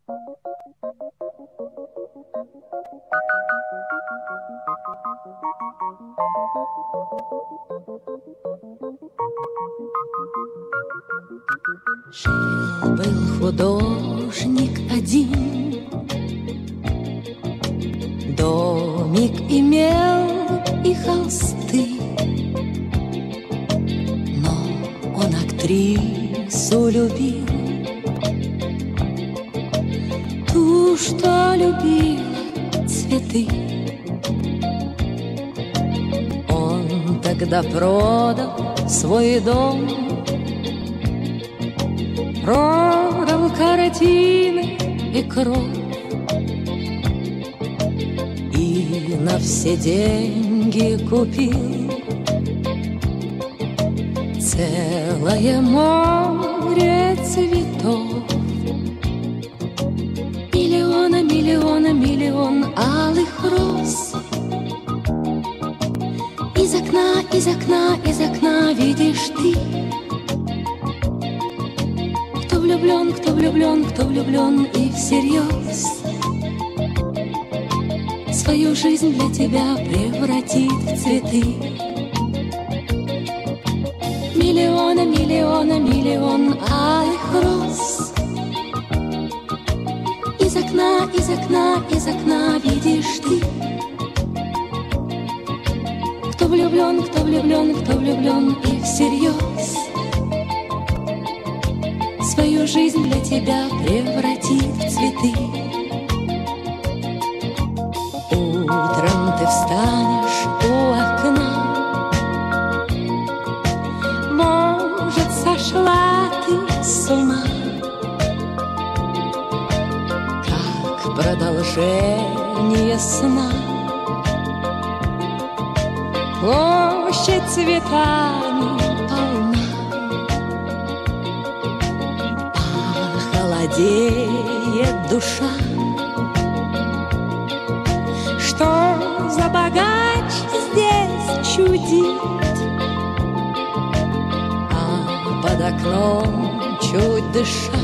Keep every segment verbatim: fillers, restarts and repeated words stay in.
Жил-был художник один, домик имел и холсты, но он актрису любил, ту, что любила цветы. Он тогда продал свой дом, продал картины и кровь, и на все деньги купил целое море цветов. Миллиона, миллиона, миллион алых роз. Из окна, из окна, из окна видишь ты. Кто влюблен, кто влюблен, кто влюблен и всерьез свою жизнь для тебя превратит в цветы. Миллиона, миллиона, миллион алых роз. Из окна, из окна, из окна видишь ты. Кто влюблен, кто влюблен, кто влюблен и всерьез свою жизнь для тебя превратит в цветы. Утром ты встанешь у окна, может, сошла ты с ума, как продолжение сна. Площадь цветами полна, холодеет душа. Что за богач здесь чудит, а под окном чуть дыша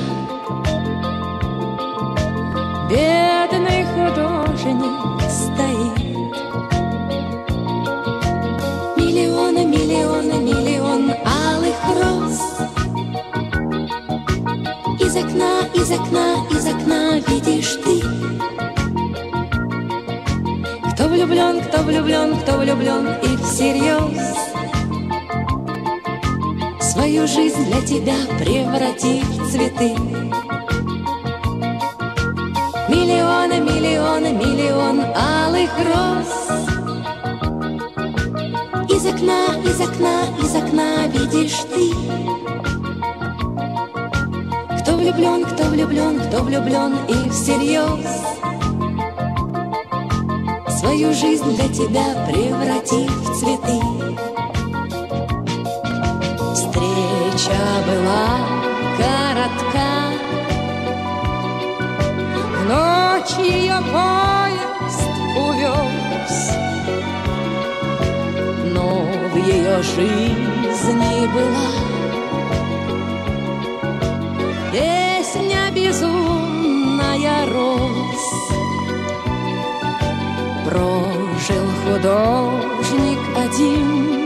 бедный художник стоит. Миллиона, миллиона, миллион алых роз. Из окна, из окна, из окна видишь ты. Кто влюблен, кто влюблен, кто влюблен и всерьез свою жизнь для тебя превратит в цветы. Миллиона, миллиона, миллион алых роз. Из окна, из окна, из окна видишь ты. Кто влюблен, кто влюблен, кто влюблен и всерьез свою жизнь для тебя превратит в цветы. Встреча была коротка, в ночь ее поезд увез, но в ее жизни была песня безумная роз. Прожил художник один,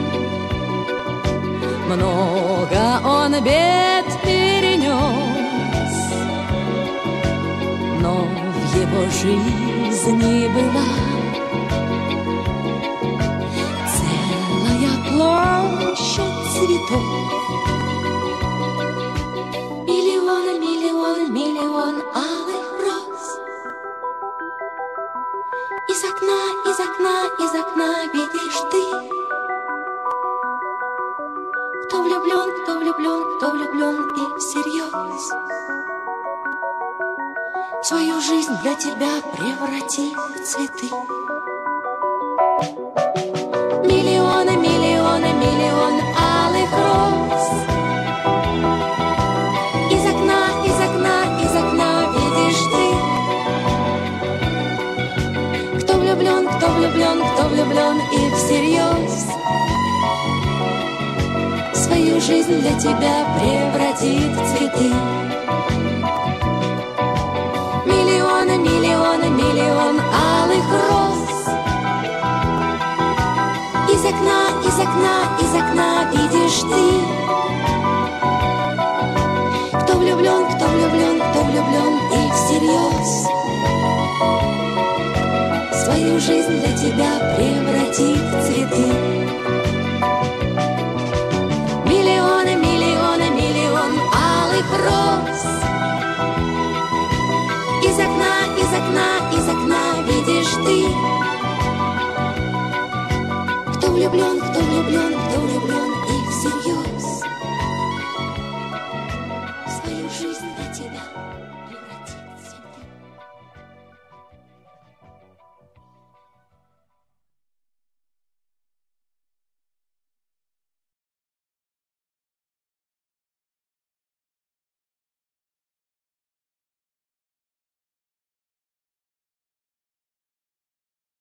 много он бед перенес, но в его жизни была целая площадь цветов. Миллион, миллион, миллион алых роз. Из окна, из окна, из окна видишь ты. Кто влюблен, кто влюблен, кто влюблен и всерьез свою жизнь для тебя преврати в цветы. Миллионы, миллионы, миллион алых роз. Из окна, из окна, из окна видишь ты. Кто влюблен, кто влюблен, кто влюблен и всерьез свою жизнь для тебя превратит в цветы. Из окна, из окна, из окна видишь ты. Кто влюблен, кто влюблен, кто влюблен и всерьез свою жизнь для тебя превратит в цветы. Миллионы, миллионы, миллион алых роз. Из окна, из окна, из окна видишь ты. Кто влюблен, кто влюблен, кто влюблен